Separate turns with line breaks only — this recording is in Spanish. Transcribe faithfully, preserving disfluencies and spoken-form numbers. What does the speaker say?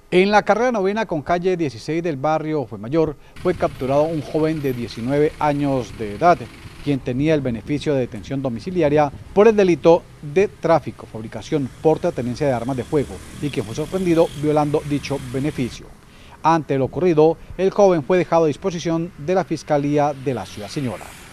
En la carrera novena con calle dieciséis del barrio Fuenmayor fue capturado un joven de diecinueve años de edad, quien tenía el beneficio de detención domiciliaria por el delito de tráfico, fabricación, porte o tenencia de armas de fuego y que fue sorprendido violando dicho beneficio. Ante lo ocurrido, el joven fue dejado a disposición de la Fiscalía de la Ciudad Señora.